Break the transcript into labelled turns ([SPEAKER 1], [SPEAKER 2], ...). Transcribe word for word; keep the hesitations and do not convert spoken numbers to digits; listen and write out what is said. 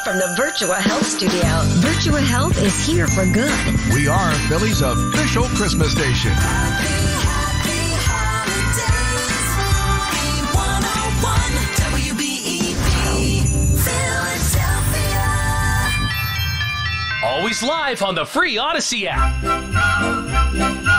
[SPEAKER 1] from the Virtua Health Studio. Virtua Health is here for good.
[SPEAKER 2] We are Philly's official Christmas station.
[SPEAKER 3] Happy, happy holidays. B one oh one W B E B Philadelphia.
[SPEAKER 4] Always live on the free Odyssey app.